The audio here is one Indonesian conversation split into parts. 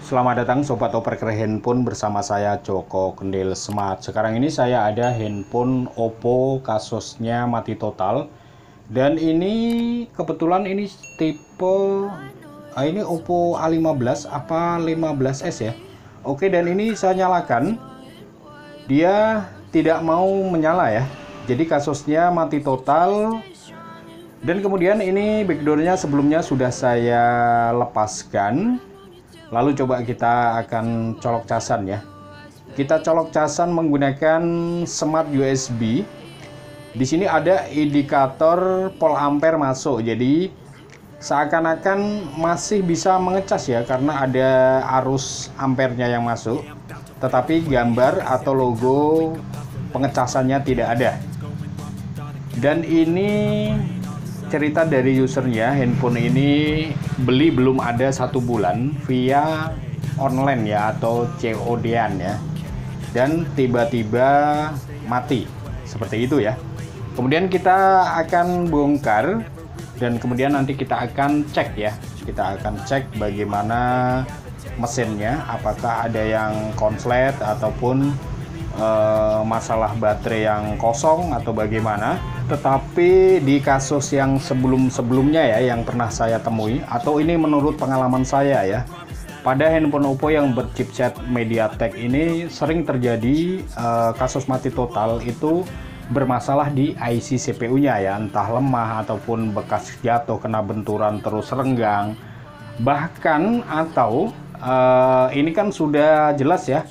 Selamat datang Sobat Opreker Handphone bersama saya Joko Kendil Smart. Sekarang ini saya ada handphone Oppo kasusnya mati total. Dan ini kebetulan ini tipe ini Oppo A15 apa 15S ya. Oke, dan ini saya nyalakan. Dia tidak mau menyala ya. Jadi kasusnya mati total. Dan kemudian ini backdoornya sebelumnya sudah saya lepaskan. Lalu coba kita akan colok casan ya. Kita colok casan menggunakan smart USB. Di sini ada indikator volt ampere masuk. Jadi seakan-akan masih bisa mengecas ya karena ada arus ampernya yang masuk. Tetapi gambar atau logo pengecasannya tidak ada. Dan ini cerita dari usernya, handphone ini beli belum ada 1 bulan via online ya atau COD-an ya, dan tiba-tiba mati seperti itu ya. Kemudian kita akan bongkar dan kemudian nanti kita akan cek ya, kita akan cek bagaimana mesinnya, apakah ada yang konslet ataupun masalah baterai yang kosong atau bagaimana. Tetapi di kasus yang sebelum-sebelumnya ya, yang pernah saya temui, atau ini menurut pengalaman saya ya, pada handphone Oppo yang berchipset MediaTek ini sering terjadi kasus mati total itu bermasalah di IC CPU-nya ya, entah lemah ataupun bekas jatuh kena benturan terus renggang, bahkan atau ini kan sudah jelas ya,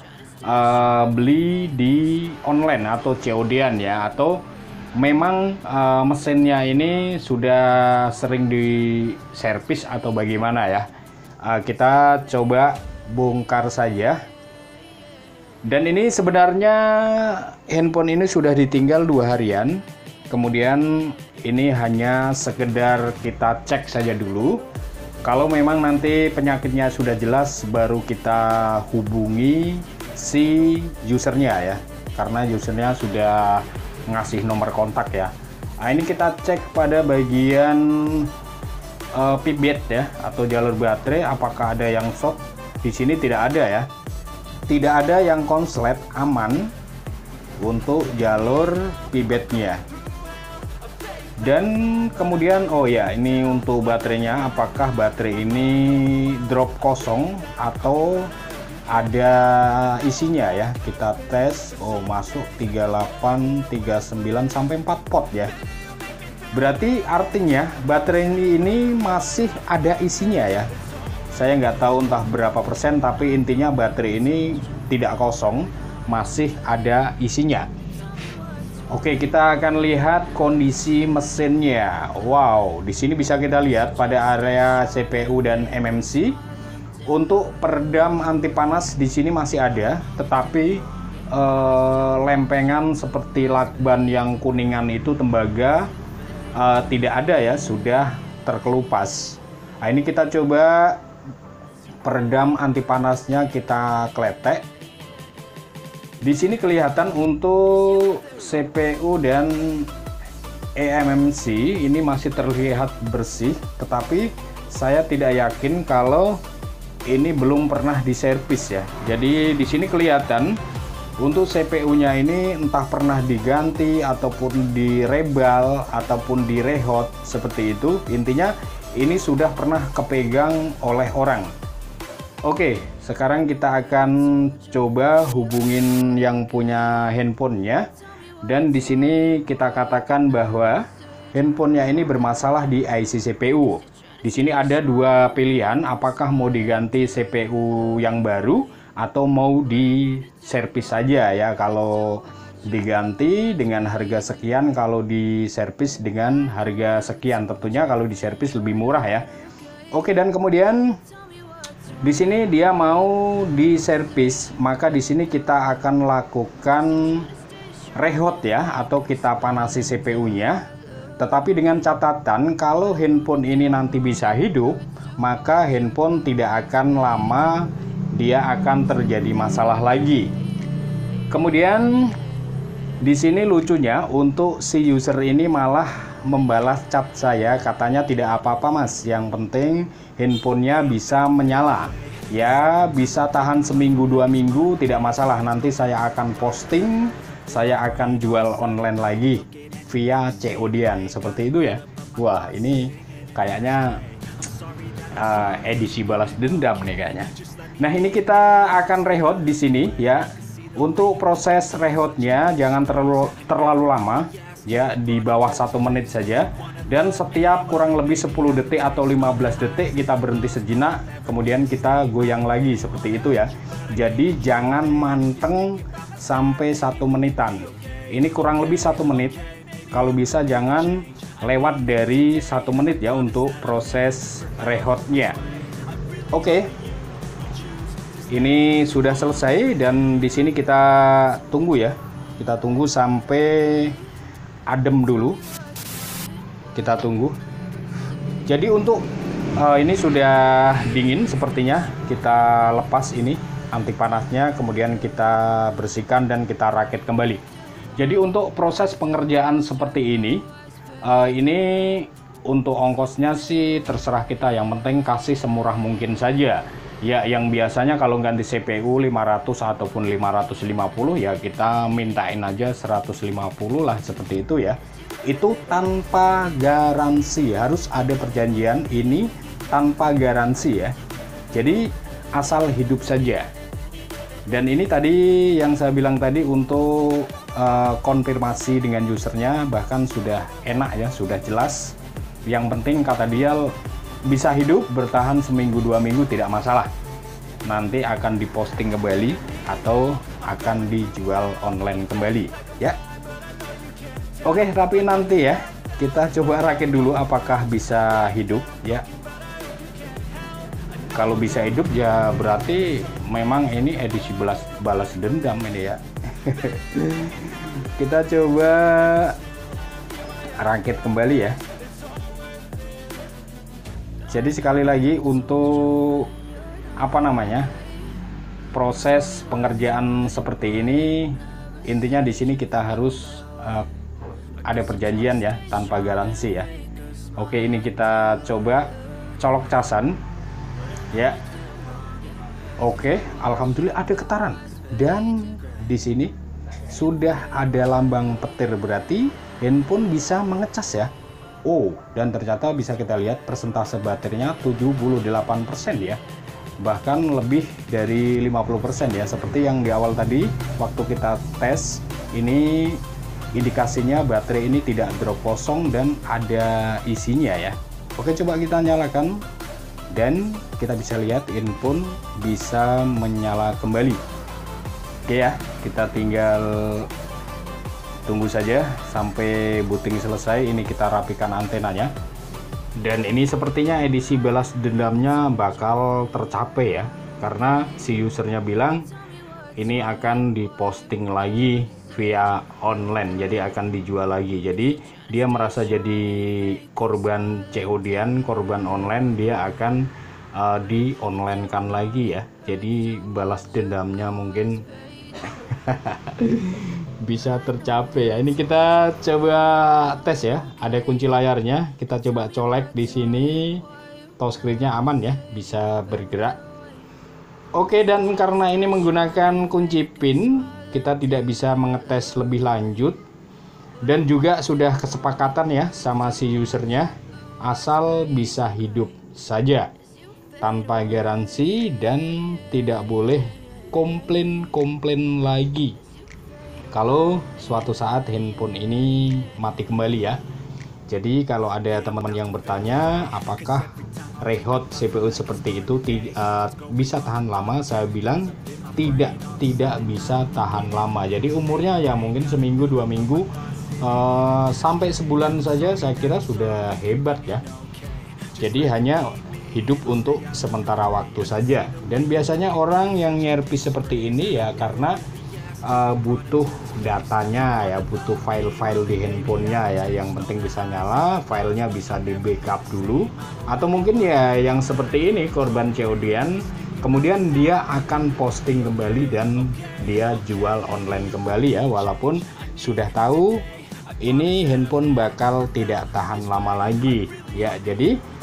beli di online atau COD-an ya, atau memang mesinnya ini sudah sering diservis atau bagaimana ya. Kita coba bongkar saja. Dan ini sebenarnya handphone ini sudah ditinggal 2 harian. Kemudian ini hanya sekedar kita cek saja dulu. Kalau memang nanti penyakitnya sudah jelas, baru kita hubungi si usernya ya, karena usernya sudah ngasih nomor kontak ya. Nah, ini kita cek pada bagian pipet ya atau jalur baterai, apakah ada yang short. Di sini tidak ada ya, tidak ada yang konslet, aman untuk jalur pipetnya. Dan kemudian oh ya, ini untuk baterainya, apakah baterai ini drop kosong atau ada isinya ya. Kita tes, oh masuk 38, 39 sampai 4 pot ya. Berarti artinya baterai ini masih ada isinya ya. Saya nggak tahu entah berapa persen, tapi intinya baterai ini tidak kosong, masih ada isinya. Oke, kita akan lihat kondisi mesinnya. Wow, di sini bisa kita lihat pada area CPU dan MMC. Untuk peredam anti panas di sini masih ada, tetapi lempengan seperti lakban yang kuningan itu, tembaga, tidak ada ya, sudah terkelupas. Nah, ini kita coba peredam anti panasnya, kita kletek. Di sini kelihatan untuk CPU dan eMMC ini masih terlihat bersih, tetapi saya tidak yakin kalau ini belum pernah diservis ya. Jadi di sini kelihatan untuk CPU-nya ini entah pernah diganti ataupun direbal ataupun direhot seperti itu. Intinya ini sudah pernah kepegang oleh orang. Oke, sekarang kita akan coba hubungin yang punya handphonenya. Dan di sini kita katakan bahwa handphonenya ini bermasalah di IC CPU. Di sini ada 2 pilihan, apakah mau diganti CPU yang baru atau mau diservis saja ya. Kalau diganti dengan harga sekian, kalau diservis dengan harga sekian. Tentunya kalau diservis lebih murah ya. Oke, dan kemudian di sini dia mau diservis, maka di sini kita akan lakukan rehot ya, atau kita panasi CPU-nya. Tetapi dengan catatan, kalau handphone ini nanti bisa hidup, maka handphone tidak akan lama dia akan terjadi masalah lagi. Kemudian di sini lucunya, untuk si user ini malah membalas chat saya, katanya tidak apa-apa mas, yang penting handphonenya bisa menyala. Ya bisa tahan seminggu 2 minggu tidak masalah, nanti saya akan posting, saya akan jual online lagi via COD-an seperti itu ya. Wah ini kayaknya edisi balas dendam nih kayaknya. Nah ini kita akan rehot di sini ya. Untuk proses rehotnya jangan terlalu lama ya, di bawah 1 menit saja, dan setiap kurang lebih 10 detik atau 15 detik kita berhenti sejenak, kemudian kita goyang lagi seperti itu ya. Jadi jangan manteng sampai 1 menitan, ini kurang lebih 1 menit, kalau bisa jangan lewat dari 1 menit ya untuk proses rehotnya. Oke. Ini sudah selesai dan di sini kita tunggu ya. Kita tunggu sampai adem dulu. Kita tunggu. Jadi untuk ini sudah dingin sepertinya. Kita lepas ini anti panasnya, kemudian kita bersihkan dan kita rakit kembali. Jadi untuk proses pengerjaan seperti ini untuk ongkosnya sih terserah kita, yang penting kasih semurah mungkin saja. Ya, yang biasanya kalau ganti CPU 500 ataupun 550 ya kita mintain aja 150 lah seperti itu ya. Itu tanpa garansi, harus ada perjanjian, ini tanpa garansi ya. Jadi asal hidup saja. Dan ini tadi yang saya bilang tadi untuk konfirmasi dengan usernya, bahkan sudah enak ya, sudah jelas. Yang penting kata dia bisa hidup bertahan seminggu 2 minggu tidak masalah, nanti akan diposting kembali atau akan dijual online kembali ya. Oke, tapi nanti ya kita coba rakit dulu apakah bisa hidup ya. Kalau bisa hidup ya berarti memang ini edisi balas dendam ini ya. Kita coba rakit kembali ya. Jadi sekali lagi untuk proses pengerjaan seperti ini, intinya di sini kita harus ada perjanjian ya, tanpa garansi ya. Oke, ini kita coba colok casan ya. Oke, alhamdulillah ada getaran dan di sini sudah ada lambang petir, berarti handphone bisa mengecas ya. Oh, dan ternyata bisa kita lihat persentase baterainya 78% ya, bahkan lebih dari 50% ya, seperti yang di awal tadi waktu kita tes. Ini indikasinya baterai ini tidak drop kosong dan ada isinya ya. Oke, coba kita nyalakan dan kita bisa lihat handphone bisa menyala kembali. Oke ya, kita tinggal tunggu saja sampai booting selesai. Ini kita rapikan antenanya. Dan ini sepertinya edisi balas dendamnya bakal tercapai ya, karena si usernya bilang ini akan diposting lagi via online, jadi akan dijual lagi. Jadi dia merasa jadi korban COD-an, korban online, dia akan di online kan lagi ya. Jadi balas dendamnya mungkin bisa tercapai ya. Ini kita coba tes ya. Ada kunci layarnya, kita coba colek di sini. Touchscreen-nya aman ya, bisa bergerak. Oke, dan karena ini menggunakan kunci PIN, kita tidak bisa mengetes lebih lanjut. Dan juga sudah kesepakatan ya sama si usernya, asal bisa hidup saja, tanpa garansi dan tidak boleh komplain lagi kalau suatu saat handphone ini mati kembali ya. Jadi kalau ada teman-teman yang bertanya apakah rehot CPU seperti itu bisa tahan lama, saya bilang tidak bisa tahan lama. Jadi umurnya ya mungkin seminggu 2 minggu sampai sebulan saja saya kira sudah hebat ya. Jadi hanya hidup untuk sementara waktu saja. Dan biasanya orang yang nyerpi seperti ini ya karena butuh datanya ya, butuh file-file di handphonenya ya, yang penting bisa nyala, filenya bisa di backup dulu. Atau mungkin ya yang seperti ini korban COD-an, kemudian dia akan posting kembali dan dia jual online kembali ya, walaupun sudah tahu ini handphone bakal tidak tahan lama lagi ya. Jadi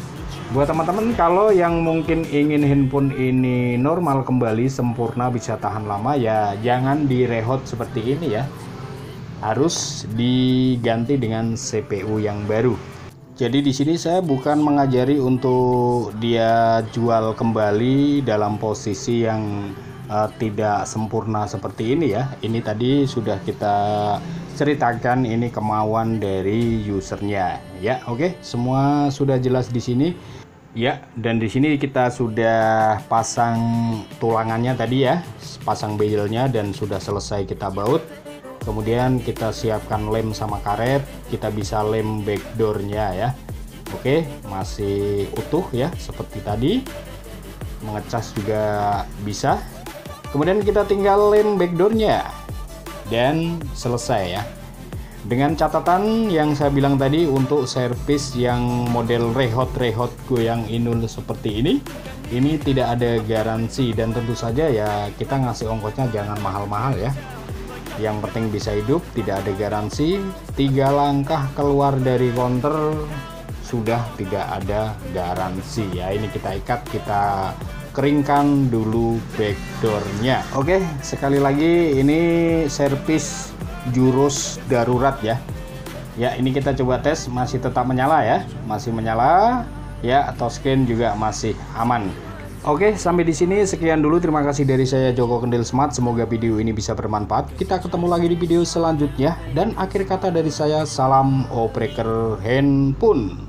Buat teman-teman kalau yang mungkin ingin handphone ini normal kembali, sempurna, bisa tahan lama, ya jangan direhot seperti ini ya. Harus diganti dengan CPU yang baru. Jadi di sini saya bukan mengajari untuk dia jual kembali dalam posisi yang tidak sempurna seperti ini ya. Ini tadi sudah kita ceritakan, ini kemauan dari usernya ya. Oke, semua sudah jelas di sini ya. Dan di sini kita sudah pasang tulangannya tadi ya, pasang bezelnya, dan sudah selesai kita baut. Kemudian kita siapkan lem sama karet, kita bisa lem backdoornya ya. Oke, masih utuh ya seperti tadi. Mengecas juga bisa. Kemudian kita tinggal lem backdoornya dan selesai ya. Dengan catatan yang saya bilang tadi, untuk servis yang model rehot goyang inul seperti ini tidak ada garansi, dan tentu saja ya kita ngasih ongkosnya jangan mahal-mahal ya. Yang penting bisa hidup, tidak ada garansi. 3 langkah keluar dari counter sudah tidak ada garansi ya. Ini kita ikat, kita keringkan dulu backdoornya. Oke, sekali lagi ini servis jurus darurat ya. Ya, ini kita coba tes, masih tetap menyala ya, masih menyala ya. Touchscreen juga masih aman. Oke, sampai di sini sekian dulu. Terima kasih dari saya Joko Kendil Smart. Semoga video ini bisa bermanfaat. Kita ketemu lagi di video selanjutnya. Dan akhir kata dari saya, salam opreker handphone.